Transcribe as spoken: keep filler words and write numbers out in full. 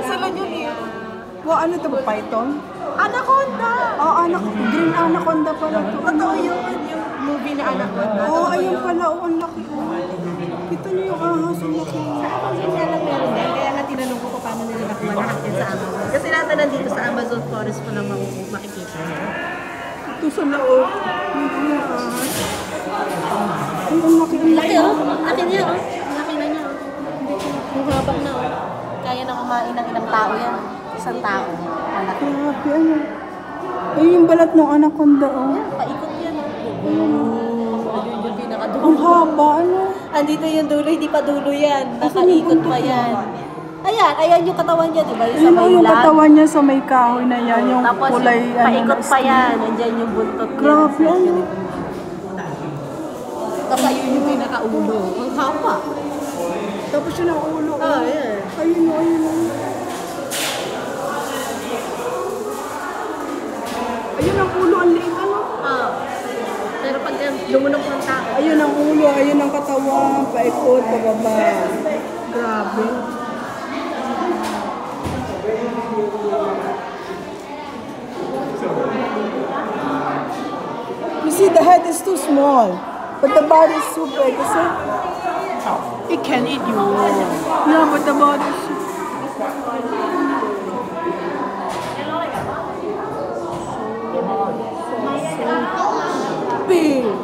sila yun eh. Wow, ano ito? Python? Anaconda! Oo, oh, anak, green anaconda pala ito. Totoo yun, yung movie na Anaconda. Oo, oh, ayun pala. Oo, ang laki. Kita niyo yung ahas, ang laki. Kasi nga lang meron din, kaya nga tinanong ko kung paano nila nakuha lahat yan sa Amazon. Kasi lahat na nandito sa Amazon Forest ko lang makikita. Ito sa loob. Hindi yung ahas. Ay, ang laki. Ang laki oh. Laki niya oh. Laki na niya oh. Yung habang na oh. Kaya na kumain ng ilang tao yan. Isang tao. Malaki. Grabe, ano. Ayun yung balat ng anaconda, oh. Yan, paikot yan oh. Oh. Ayun yung pinakadulo. Ang haba, ano. Andito yung dulo, hindi pa dulo yan. Nakaikot pa yan. Ayan, ayan yung katawan niya, di ba? Yung sa may yung lag. katawan niya sa may kahoy na yan. Yung tapos kulay, yung ano, paikot pa yan. Andyan yung buntot niya. Grabe, ano. Tapos ayun yung pinakaulo. Ang hapa. Tapos yun ang ulo. Ah, yeah. Ayun, ayun, ayun. Ayun ang ulo, ang liit, ano? Ah. Pero pag lumunok ng tao. Ayun ang ulo, ayun ang katawan, paikot, pababa. Grabe. You see, the head is too small, but the body is super. Kasi It can eat you. yeah, but the body is big.